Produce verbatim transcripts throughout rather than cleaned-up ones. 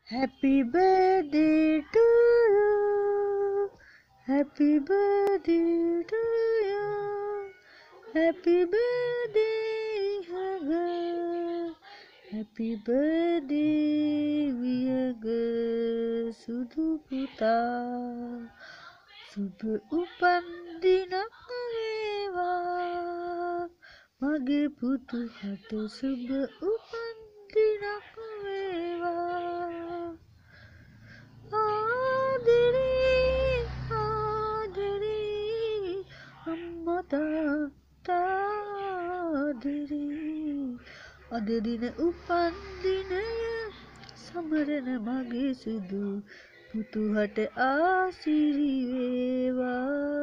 Happy birthday to you. Happy birthday to you. Happy birthday, Haga. Happy birthday, Viaga Sudu Puta. Sub upan dinak wewa. Mage putu hatu sub upan dinak wewa. Adiri, adiri, amma ta adiri. Adirina upan dinaya, samarana mage sudu putu hate asiri wewa,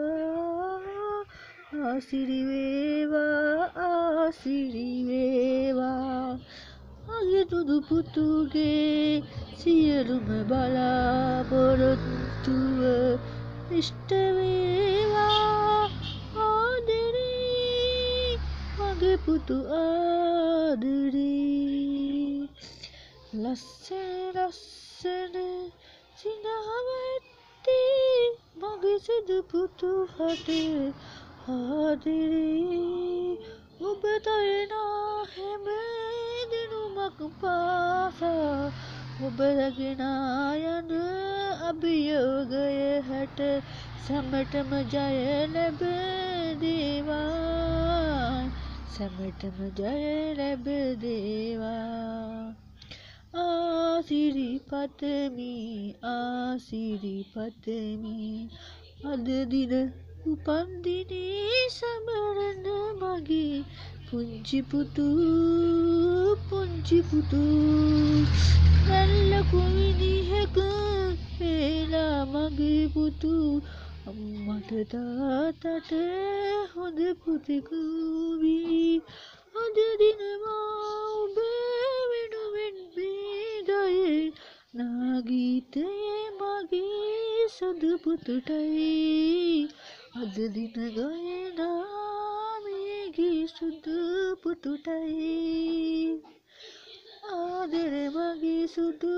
asiri wewa, asiri wewa. Mage sudu putu ge සියලුම බලාපොරොත්තුව ඉෂ්ට වේවා ආදරේ මගේ පුතු ආදරේ ලස්සන ලස්සන සිනහව ඇත්තේ මගේ සුදු පුතු හට ආදරේ ඔබ තයනා හැම දිනුමක් පාසා ඔබ රැගෙන යන අභියෝගය හැට සැමටම ජය ලැබේවා සැමටම ජය ලැබේවා ආසිරිපතමි ආසිරිපතමි අද දින උපන් දිනේ සමරන මගේ පුංචි පුතු පුංචි පුතු Nalla kuvidihaka vela mage putu ammata taatata honda puteku vi ada dinama oba wenuwen bedaye nagitaye mage sudu pututai ada din gayana mege sudu pututai ආදරේ මගේ සුදු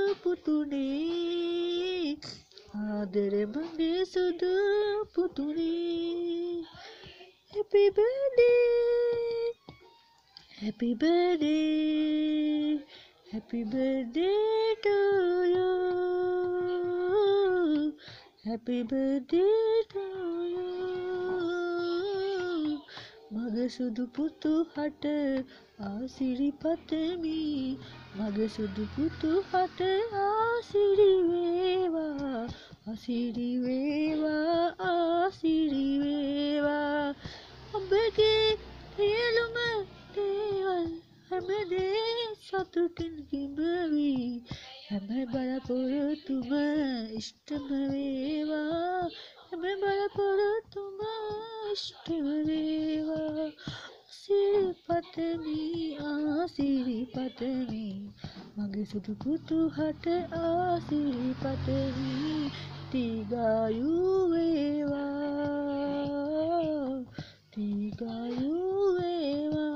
පුතුනේ ආදරේ මගේ සුදු පුතුනේ Happy birthday Happy birthday Happy birthday to you Happy birthday to you මගේ සුදු පුතු හට ආසිරිපතමි මගේ සුදු පුතු හට ආසිරි වේවා ආසිරි වේවා ආසිරි වේවා ඔබගේ සියලුම දේවල් හැමදේ සතුටින් කිඹවි හැම බලාපොරොත්තුම ඉෂ්ටම වේවා හැම බලාපොරොත්තුම ඉෂ්ටම වේවා Siripatami, asiripatami, mage sudu putu hata asiripatami, tigayu wewa, tigayu wewa,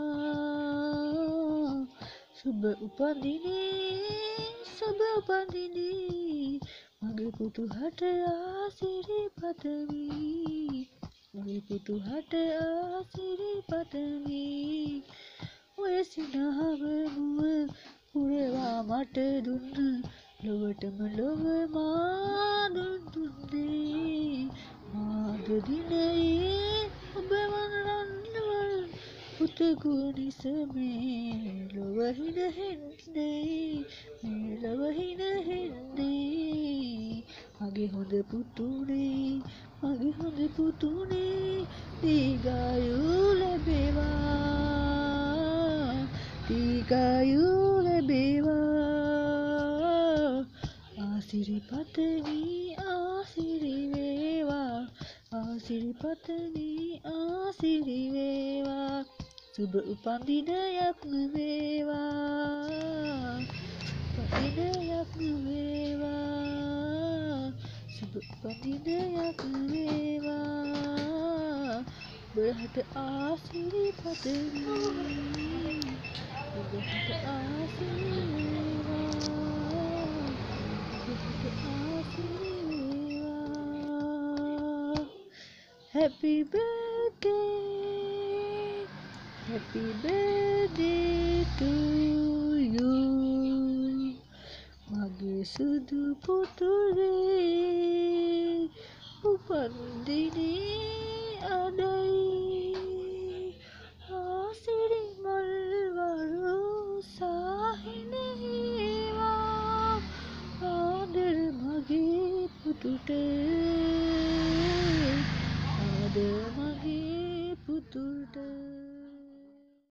subha upandini, subha upandini, mage putu hata asiripatami. මගේ පුතු හට ආසිරිපතමි ඔය සිනහව මුව පුරවා මට දුන්න ලොවටම ලොව මා දුන් දුන්නේ මාද දිනයේ ඔබ වනරන්නවල් පුතෙකු නිසමේ ලොව හින හෙන්නේ මේ ලොව හින හෙන්නේ මගේ හොඳ පුතුනේ මගේ හොඳ පුතුනේ දීර්ඝායු ලැබේවා දීර්ඝායු ලැබේවා ආසිරිපතමි ආසිරි වේවා ආසිරිපතමි ආසිරි වේවා සුබ උපන් දිනයක් වේවා උපන් දිනයක් වේවා සුබ උපන් දිනයක් වේවා berhati asiri padamu berhati asiri Happy birthday, happy birthday to you. Mage sudu putri upan dini adai.